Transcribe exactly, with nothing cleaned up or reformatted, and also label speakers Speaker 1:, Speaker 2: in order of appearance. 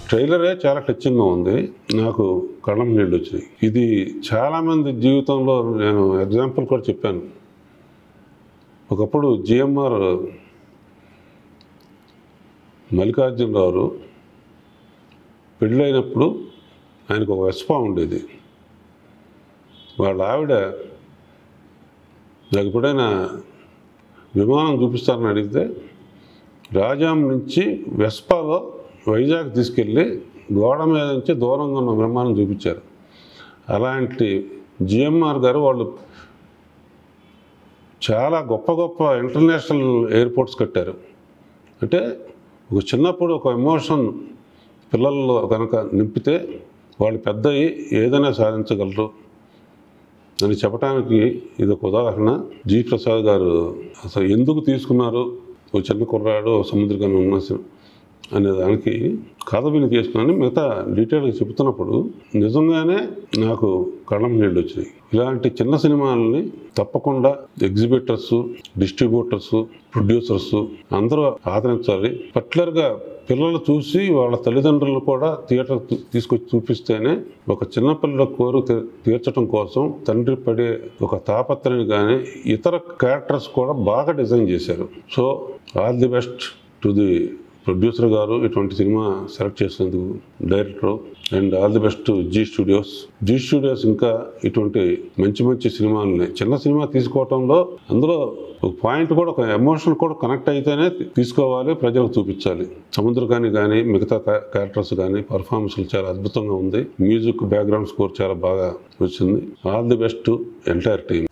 Speaker 1: ట్రైలరే చాలా టచింగ్గా ఉంది. నాకు కళ్ళం నీళ్ళు వచ్చినాయి. ఇది చాలామంది జీవితంలో నేను ఎగ్జాంపుల్ కూడా చెప్పాను. ఒకప్పుడు జిఎంఆర్ మల్లికార్జునరావు పెళ్ళైనప్పుడు ఆయనకు ఒక వెస్పా ఉండేది. వాళ్ళ ఆవిడ నాకు ఎప్పుడైనా విమానం చూపిస్తారని అడిగితే రాజాం నుంచి వెస్పాలో వైజాగ్ తీసుకెళ్ళి గోడ మీద నుంచి దూరంగా ఉన్న విమానం చూపించారు. అలాంటి జిఎంఆర్ గారు వాళ్ళు చాలా గొప్ప గొప్ప ఇంటర్నేషనల్ ఎయిర్పోర్ట్స్ కట్టారు. అంటే ఒక చిన్నప్పుడు ఒక ఎమోషన్ పిల్లల్లో కనుక నింపితే వాళ్ళు పెద్ద అయ్యి ఏదైనా సాధించగలరు అని చెప్పడానికి ఇది ఒక ఉదాహరణ. జి ప్రసాద్ గారు అసలు ఎందుకు తీసుకున్నారు ఓ చిన్న కుర్రాడు సముద్రగానే ఉన్న అనే దానికి కథ విని తీసుకుని మిగతా డీటెయిల్గా చెబుతున్నప్పుడు నిజంగానే నాకు కళ్ళం నీళ్ళు వచ్చినాయి. ఇలాంటి చిన్న సినిమాలని తప్పకుండా ఎగ్జిబిటర్స్, డిస్ట్రిబ్యూటర్స్, ప్రొడ్యూసర్స్ అందరూ ఆదరించాలి. పర్టికులర్గా పిల్లలు చూసి వాళ్ళ తల్లిదండ్రులు కూడా థియేటర్ తీసుకొచ్చి చూపిస్తేనే ఒక చిన్నపిల్లల కోరు తీర్చడం కోసం తండ్రి పడే ఒక తాపత్రని కానీ ఇతర క్యారెక్టర్స్ కూడా బాగా డిజైన్ చేశారు. So all the best to the producer గారు ఇటువంటి సినిమా సెలెక్ట్ చేసినందుకు, director, and all the best Zee studios. Zee studios ఇంకా ఇటువంటి మంచి మంచి సినిమాలని చిన్న సినిమా తీసుకోవటంలో అందులో ఒక పాయింట్ కూడా ఒక ఎమోషన్ కూడా కనెక్ట్ అయితేనే తీసుకోవాలి, ప్రజలకు చూపించాలి. సముద్రకాని కానీ మిగతా క్యారెక్టర్స్ కానీ పర్ఫార్మెన్స్లు చాలా అద్భుతంగా ఉంది. మ్యూజిక్ బ్యాక్గ్రౌండ్ స్కోర్ చాలా బాగా వచ్చింది. All the best entire team.